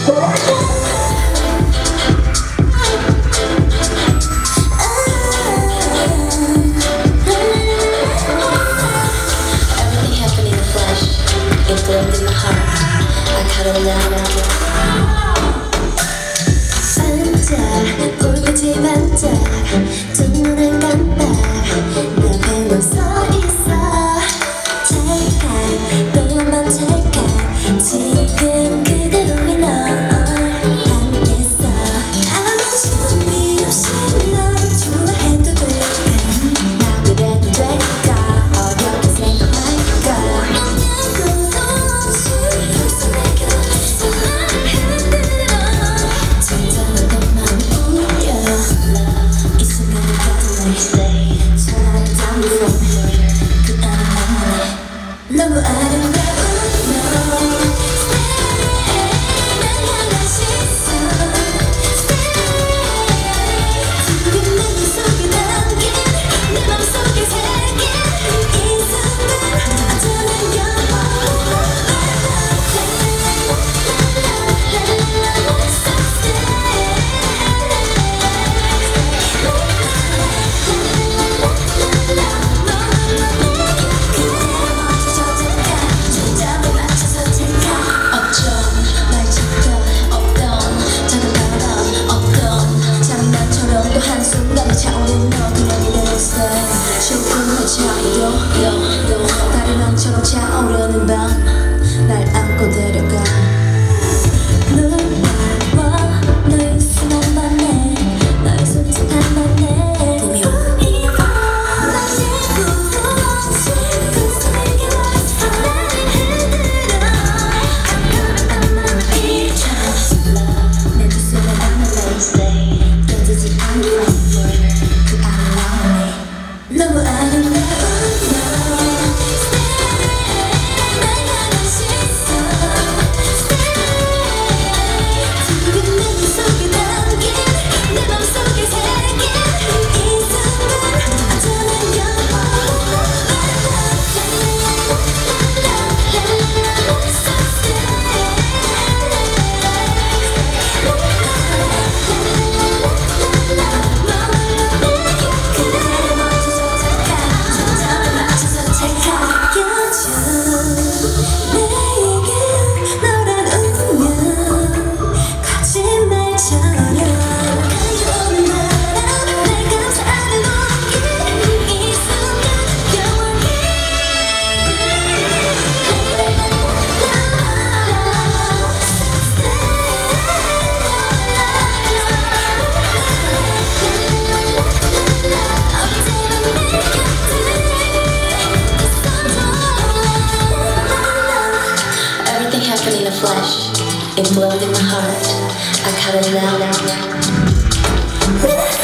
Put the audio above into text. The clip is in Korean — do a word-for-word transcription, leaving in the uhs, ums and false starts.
다른 왕처럼 차오르는 밤 날 안고 데려가 눈와 너의 수만 만네 너의 손짓 한 번에 봄이 와 날 씻고 그 손에게 와서 나를 흔들어 아까운 맘이 내 두 손에 담을래 던지지 않은 framework 그 아름다움에 너무 아름다워 Flesh, it glowed in my heart. I cut it now.